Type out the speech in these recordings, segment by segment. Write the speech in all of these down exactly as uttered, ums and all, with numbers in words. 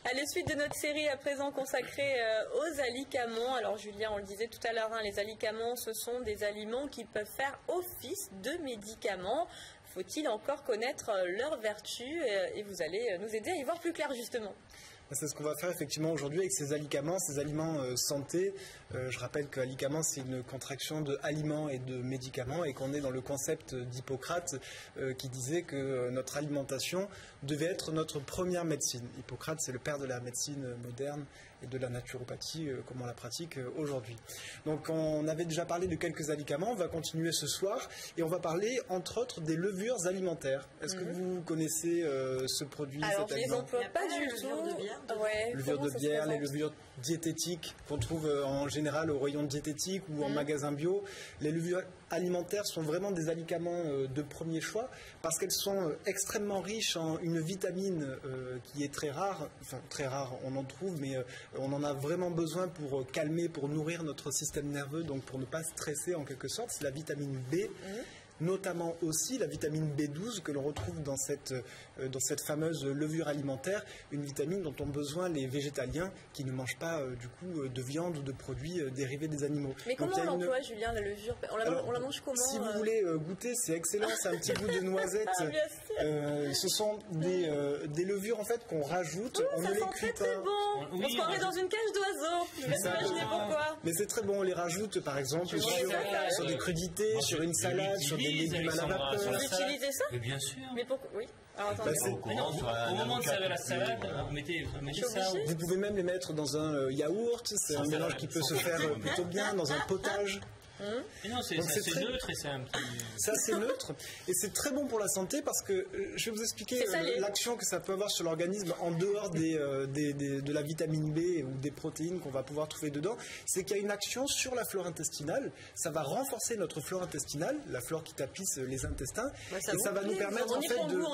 Allez, suite de notre série à présent consacrée euh, aux alicaments. Alors Julien, on le disait tout à l'heure, hein, les alicaments, ce sont des aliments qui peuvent faire office de médicaments. Faut-il encore connaître euh, leurs vertus euh, et vous allez euh, nous aider à y voir plus clair justement. C'est ce qu'on va faire effectivement aujourd'hui avec ces alicaments, ces aliments euh, santé. Euh, je rappelle que alicament, c'est une contraction de aliments et de médicaments et qu'on est dans le concept d'Hippocrate euh, qui disait que euh, notre alimentation devait être notre première médecine. Hippocrate, c'est le père de la médecine moderne et de la naturopathie euh, comme on la pratique euh, aujourd'hui. Donc on avait déjà parlé de quelques alicaments, on va continuer ce soir et on va parler entre autres des levures alimentaires. Est-ce mm-hmm. que vous connaissez euh, ce produit? Alors cet je les emploie pas, pas du tout. Ouais, levure de bière, les levures diététiques qu'on trouve en général au rayon diététique ou en mmh. magasin bio. Les levures alimentaires sont vraiment des alicaments de premier choix parce qu'elles sont extrêmement riches en une vitamine euh, qui est très rare, enfin très rare on en trouve, mais euh, on en a vraiment besoin pour calmer, pour nourrir notre système nerveux, donc pour ne pas stresser en quelque sorte, c'est la vitamine B. Mmh. Notamment aussi la vitamine B douze que l'on retrouve dans cette, euh, dans cette fameuse levure alimentaire, une vitamine dont ont besoin les végétaliens qui ne mangent pas euh, du coup de viande ou de produits euh, dérivés des animaux. Mais comment on l'emploie, une... Julien, la levure? On la, Alors, on la mange comment? Si euh... vous voulez euh, goûter, c'est excellent, c'est un petit goût de noisette. Ah, euh, ce sont des, euh, des levures en fait qu'on rajoute. Mmh, on ça ne sent les cuit très, très pas. bon. Oui, on se croirait dans une cage d'oiseaux. Je vais t'imaginer pourquoi. Mais c'est très bon, on les rajoute par exemple sur, sur des crudités, sur une salade, sur des légumes à la vapeur. Vous utilisez ça? Mais bien sûr. Mais pourquoi? Oui. Alors, bah, au, non, au moment de servir la salade, vous mettez, vous mettez ça. Vous pouvez même les mettre dans un euh, yaourt. C'est un mélange qui peut se faire euh, plutôt bien dans un potage. Mmh. Non, c'est très... neutre et c'est un petit... C'est assez neutre et c'est très bon pour la santé parce que euh, je vais vous expliquer euh, l'action que ça peut avoir sur l'organisme en dehors des, euh, des, des, de la vitamine B ou des protéines qu'on va pouvoir trouver dedans. C'est qu'il y a une action sur la flore intestinale. Ça va renforcer notre flore intestinale, la flore qui tapisse les intestins, bah, ça et ça va nous permettre en fait de, goût,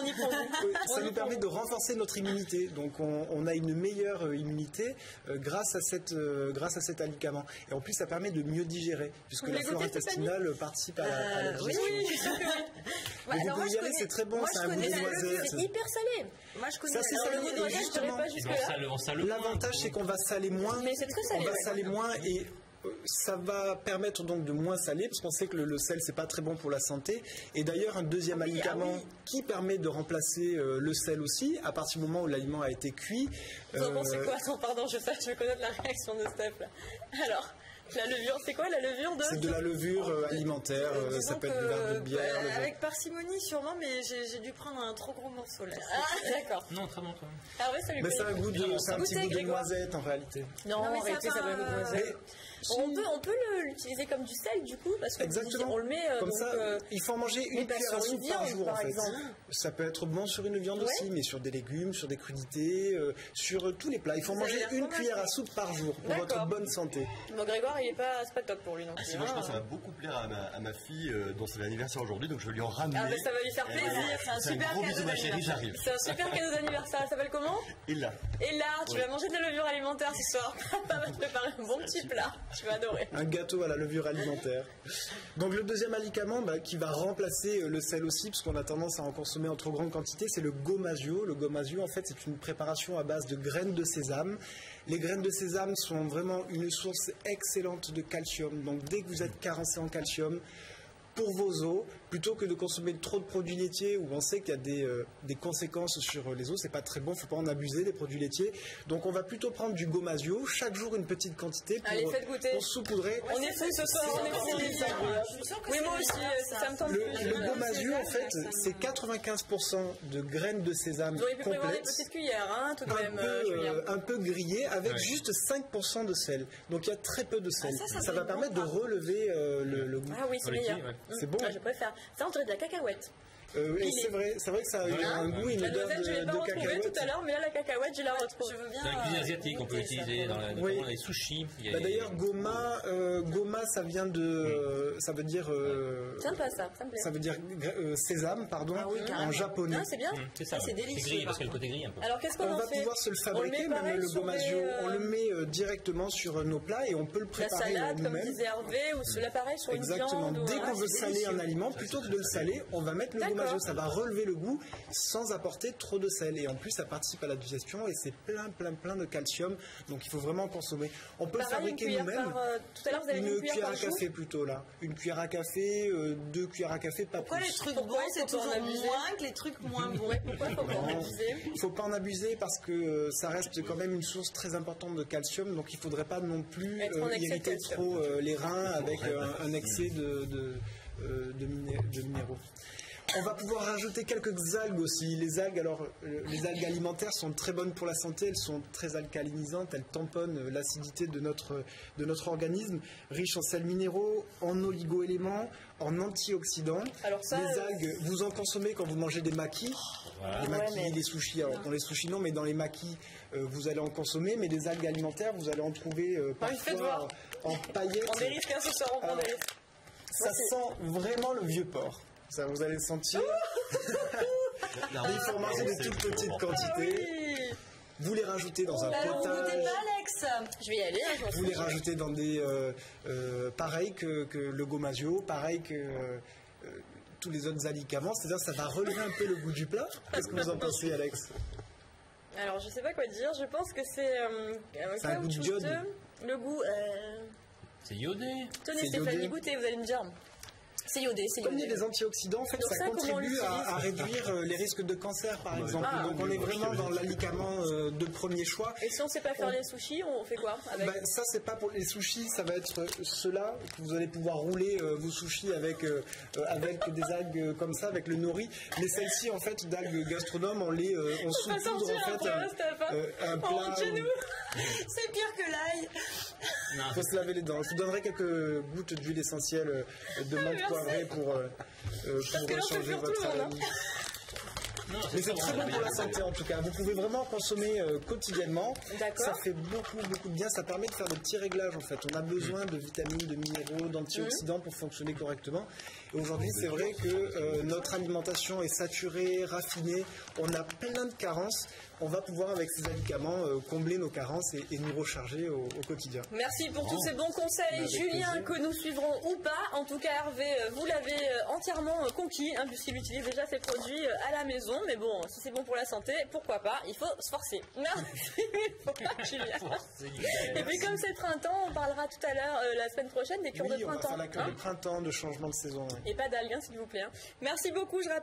ça nous permet de renforcer notre immunité. Donc on, on a une meilleure immunité euh, grâce à cette euh, grâce à cet alicament. Et en plus ça permet de mieux digérer puisque la flore intestinale participe à la, à la digestion. Oui, oui, c'est bah, vous pouvez y aller, c'est très bon, c'est un goût de noisette. C'est hyper salé. Moi, je connais ça, c'est salé, le goût de noisette, je dirais pas jusque-là. L'avantage, c'est qu'on va saler moins. Mais c'est très salé. On va saler moins et ça va permettre donc de moins saler parce qu'on sait que le, le sel c'est pas très bon pour la santé et d'ailleurs un deuxième ah oui, alicament ah oui. qui permet de remplacer euh, le sel aussi à partir du moment où l'aliment a été cuit. Vous en pensez quoi? Attends, pardon, je sais, je veux connaître la réaction de Steph là. Alors, la levure, c'est quoi la levure de? C'est de la levure euh, alimentaire, euh, ça peut être du verre de bière. Bah, le avec parcimonie sûrement, mais j'ai dû prendre un trop gros morceau là. Ah, d'accord. Non, très bon quand même. Ah ouais, ça lui mais c'est un goût de, c'est un petit goût de noisette en réalité. Non, non mais en réalité, ça va goût de noisette. On peut, on peut l'utiliser comme du sel du coup parce que exactement. On le met euh, comme donc, ça. Euh, il faut en manger une cuillère à soupe par jour en fait. Exemple. Ça peut être bon sur une viande ouais. aussi, mais sur des légumes, sur des crudités, euh, sur euh, tous les plats. Il faut Vous manger une cuillère à soupe par jour pour votre bonne santé. Bon, Grégoire, il est pas, c'est pas top pour lui non plus. Ah, si, moi je pense que ça va beaucoup plaire à ma, à ma fille euh, dont c'est l'anniversaire aujourd'hui, donc je vais lui en ramener. Ah, bah, ça va lui faire plaisir. Euh, c'est un super un cadeau d'anniversaire. C'est un super cadeau d'anniversaire. Elle s'appelle comment? Ella. Ella, tu ouais. vas manger de la levure alimentaire ce soir. Papa va te préparer un bon petit plat. Tu vas adorer. Un gâteau à la levure alimentaire. Donc le deuxième alicament bah, qui va remplacer le sel aussi, parce qu'on a tendance à en consommer en trop grande quantité, c'est le gomasio. Le gomasio, en fait, c'est une préparation à base de graines de sésame. Les graines de sésame sont vraiment une source excellente de calcium. Donc dès que vous êtes carencé en calcium, pour vos os, plutôt que de consommer trop de produits laitiers où on sait qu'il y a des, euh, des conséquences sur les os, c'est pas très bon, faut pas en abuser des produits laitiers. Donc on va plutôt prendre du gomasio, chaque jour une petite quantité pour, Allez, faites goûter. pour saupoudrer. On est fous ce soir, on est fous. Oui, moi aussi, ça me tente. Le, le gomasio, en fait, c'est quatre-vingt-quinze pour cent de graines de sésame complètes. Vous auriez pu prévoir des petites cuillères, hein, tout de un même. Peu, euh, un peu grillées, avec ouais. juste cinq pour cent de sel. Donc il y a très peu de sel. Ah, ça, ça, ça va permettre bon, de relever euh, le, le goût. Ah oui, c'est meilleur. Ouais. C'est bon. Ah, je préfère. Ça, on dirait de la cacahuète. Euh, et c'est vrai, c'est vrai que ça a eu ah, un goût, une odeur de, je l'ai pas de retrouvée tout à l'heure, mais là la cacahuète, je la retrouve. Je veux bien. Dans la cuisine asiatique, on peut l'utiliser dans, la, oui. dans les sushis. Il y a bah, d'ailleurs, goma, euh, goma, ça vient de, euh, ça veut dire. Euh, Sympa ça, ça me plaît. Ça veut dire euh, sésame, pardon, ah, oui, en japonais. Ah, c'est bien. Mmh, c'est ça. Ah, c'est délicieux. C'est gris parce qu'il y a le côté gris un peu. Alors qu'est-ce qu'on on en va fait? pouvoir se le fabriquer, même le gomasio. Euh... On le met euh, directement sur nos plats et on peut le préparer nous-mêmes. La salade, nous comme disait Hervé, ou sur l'appareil sur une viande. Exactement. Dès qu'on veut saler un aliment, plutôt que de le saler, on va mettre le gomasio gomasio, ça va relever le goût sans apporter trop de sel. Et en plus, ça participe à la digestion et c'est plein, plein, plein de calcium. Donc il faut vraiment consommer. On peut Pareil, le fabriquer nous-mêmes. Euh, tout à l'heure, vous avez une, dit une cuillère, cuillère à par café plutôt là. Une cuillère à café, euh, deux cuillères à café, pas Pourquoi plus. les trucs Pourquoi bons, il c'est faut pas toujours en abuser moins que les trucs moins bons? Pourquoi faut pas en abuser? Il ne faut pas en abuser parce que euh, ça reste quand même une source très importante de calcium, donc il ne faudrait pas non plus Être en euh, excès de irriter calcium. trop euh, les reins avec euh, un, un excès de, de, euh, de, miné- de minéraux. On va pouvoir rajouter quelques algues aussi. Les algues, alors, euh, les algues alimentaires sont très bonnes pour la santé. Elles sont très alcalinisantes. Elles tamponnent euh, l'acidité de notre, de notre organisme. Riches en sels minéraux, en oligo-éléments, en antioxydants. Alors ça, les euh, algues, vous en consommez quand vous mangez des maquis. Les Ouais, maquis, mais- les sushis. Alors, dans les sushis, non, mais dans les maquis, euh, vous allez en consommer. Mais des algues alimentaires, vous allez en trouver euh, Ah, il fait parfois voir. en, en paillettes. On dérive qu'un ce soir, on prend Alors, des risques. Ça sent vraiment le vieux porc. Ça, vous allez le sentir. Mais il faut en manger de toutes petites quantités. Oui. Vous les rajoutez dans un Alors, vous goûtez potage. pas, Alex? Je vais y aller. Hein, je m'en Vous fous. les rajoutez dans des... Euh, euh, pareil que, que le gomasio, pareil que euh, euh, tous les autres alicaments. C'est-à-dire ça va relever un peu le goût du plat. Qu'est-ce que vous en pensez, Alex? Alors, je sais pas quoi dire. Je pense que c'est euh, C'est un goût de caoutchouteux. iode. Le goût. Euh... C'est iodé. Tenez, C'est Stéphanie, iodé. goûtez, vous allez me dire. C'est iodé, c'est Comme il y iodé. a des antioxydants, en fait, Donc ça, ça, comment on contribue à, l'utilise à réduire euh, les risques de cancer, par exemple. Ah. Donc on est vraiment dans l'alicament euh, de premier choix. Et si on sait pas faire les sushis, on fait quoi avec? Ben, ça, c'est pas pour les sushis, ça va être euh, ceux-là que vous allez pouvoir rouler euh, vos sushis avec, euh, euh, avec des algues euh, comme ça, avec le nori. Mais celles-ci, en fait, d'algues gastronomes, on les euh, on va saupoudre sortir en fait après, un, reste à la fin. euh, un Oh, plat. chez nous. C'est pire que l'ail. Il faut se laver les dents. Je vous donnerai quelques gouttes d'huile essentielle euh, de menthe merci. poivrée pour, euh, euh, pour que là, on fait changer pour tout votre le monde, haleine. Non, Mais c'est très bon pour la santé en tout cas. Vous pouvez vraiment en consommer euh, quotidiennement. D'accord. Ça fait beaucoup, beaucoup de bien. Ça permet de faire des petits réglages en fait. On a besoin de vitamines, de minéraux, d'antioxydants pour fonctionner correctement. Et aujourd'hui, c'est vrai que euh, notre alimentation est saturée, raffinée. On a plein de carences. On va pouvoir avec ces alicaments euh, combler nos carences et, et nous recharger au, au quotidien. Merci pour tous ces bons conseils, Avec Julien, plaisir. que nous suivrons ou pas. En tout cas, Hervé, euh, vous l'avez euh, entièrement euh, conquis, hein, puisqu'il utilise déjà ses produits euh, à la maison. Mais bon, si c'est bon pour la santé, pourquoi pas? Il faut se forcer. Merci, Julien. Et puis, comme c'est le printemps, on parlera tout à l'heure, euh, la semaine prochaine, des cures Oui, de on va printemps. faire la cure hein. de printemps, de changement de saison. ouais. Et pas d'algues, hein, s'il vous plaît. hein. Merci beaucoup, je rappelle.